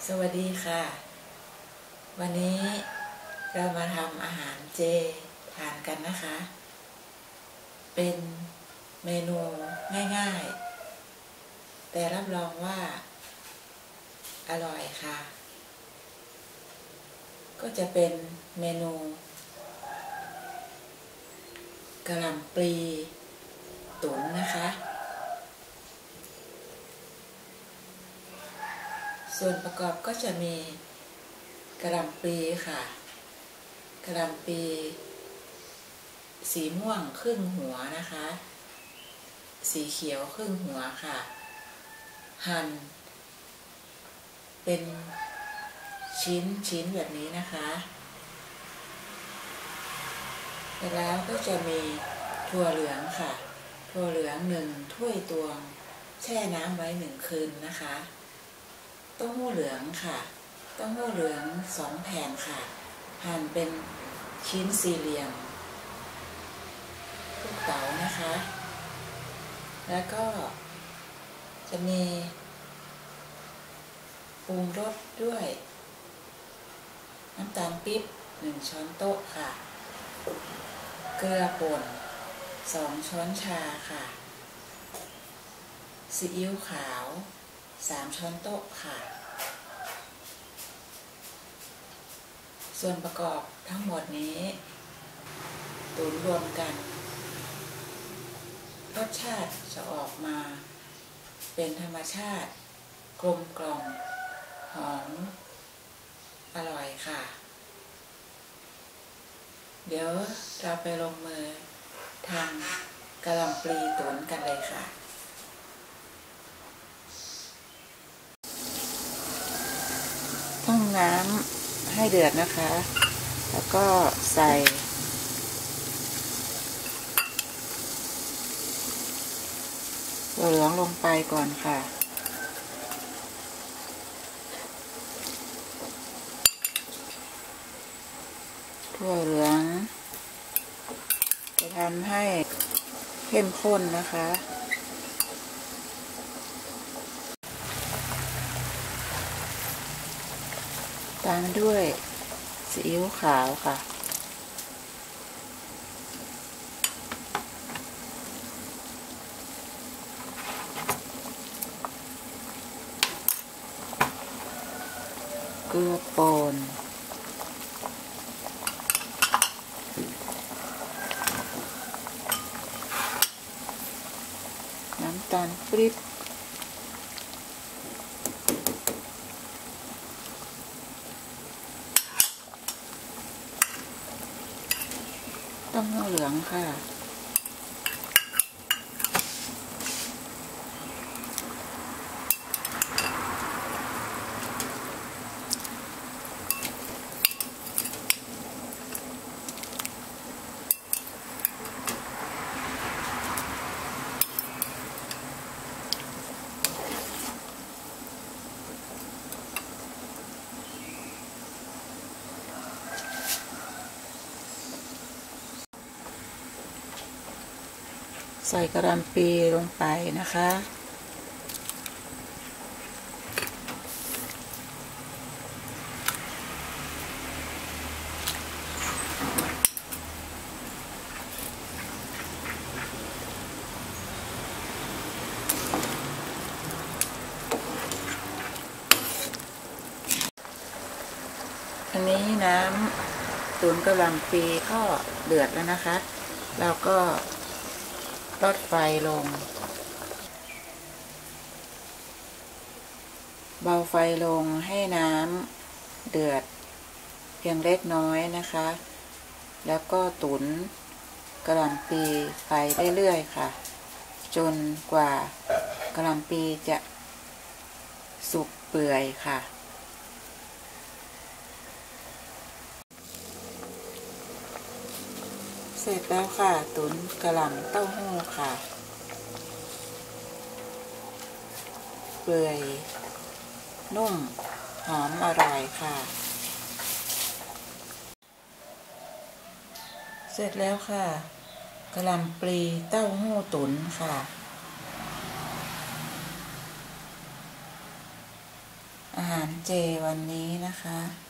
วัสดีค่ะวันนี้เรามาทำอาหารเจทานกันนะคะเป็นเมนูง่ายๆแต่รับรองว่าอร่อยค่ะก็จะเป็นเมนูกะหล่ำปลีตุ๋นนะคะส่วนประกอบก็จะมีกะหล่ำปลีค่ะกะหล่ำปลีสีม่วงครึ่งหัวนะคะสีเขียวครึ่งหัวค่ะหั่นเป็นชิ้นแบบนี้นะคะแล้วก็จะมีถั่วเหลืองค่ะถั่วเหลือง1 ถ้วยตวงแช่น้ำไว้1 คืนนะคะเต้าหู้เหลืองค่ะเต้าหู้เหลือง2 แผ่นค่ะหั่นเป็นชิ้นสี่เหลี่ยมลูกเต๋านะคะแล้วก็จะมีปรุงรสด้วยน้ำตาลปี๊บ1 ช้อนโต๊ะค่ะเกลือป่น2 ช้อนชาค่ะซีอิ๊วขาว3 ช้อนโต๊ะค่ะส่วนประกอบทั้งหมดนี้ตุ๋นรวมกันรสชาติจะออกมาเป็นธรรมชาติกลมกล่อมหอมอร่อยค่ะเดี๋ยวเราไปลงมือทำกะหล่ำปลีตุ๋นกันเลยค่ะตั้งน้ำให้เดือดนะคะแล้วก็ใส่ถั่วเหลืองลงไปก่อนค่ะถั่วเหลืองจะทำให้เข้มข้นนะคะตามด้วยซีอิ๊วขาวค่ะเกลือป่นน้ำตาลปี๊บเต้าหู้เหลืองค่ะใส่กะหล่ำปลีลงไปนะคะอันนี้น้ำตุ๋นกะหล่ำปลีก็เดือดแล้วนะคะเราก็ลดไฟลงเบาไฟลงให้น้ำเดือดเพียงเล็กน้อยนะคะแล้วก็ตุ๋นกะหล่ำปลีไปเรื่อยๆค่ะจนกว่ากะหล่ำปลีจะสุกเปื่อยค่ะเสร็จแล้วค่ะตุ๋นกะหล่ำเต้าหู้ค่ะเปื่อยนุ่มหอมอร่อยค่ะเสร็จแล้วค่ะกะหล่ำปลีเต้าหู้ตุ๋นค่ะอาหารเจวันนี้นะคะ